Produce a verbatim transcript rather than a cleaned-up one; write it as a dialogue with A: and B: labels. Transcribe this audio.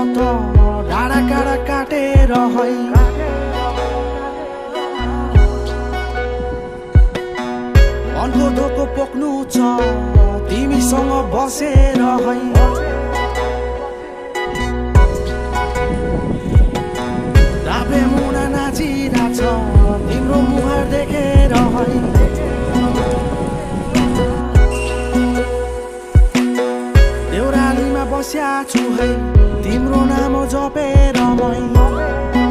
A: त डाँडा काँडा काटेर है मनको धोको पोख्नु छ तिमीसँग बसेर है राबे मुना नाचिरहेछ तिम्रो मुहार देखेर है देउरालीमा बस्या छु है तिम्रो नाम जपेर मै